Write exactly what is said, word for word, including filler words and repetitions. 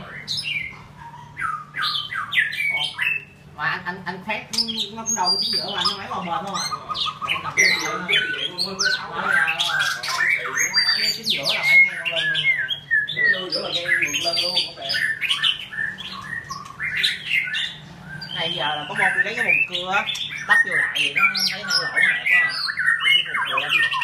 Mà anh anh anh khoét nó cũng đâu cái chính giữa mà anh nó máy vào bền không à. Anh cầm cái giữa cái chính giữa là phải ngay con lên luôn mà. Cái giữa là ngay ngược lên luôn không đẹp. Này giờ là có môn đi lấy cái mùng cưa á, đắp vô lại thì nó thấy hai lỗ này quá à. Cái mùng cưa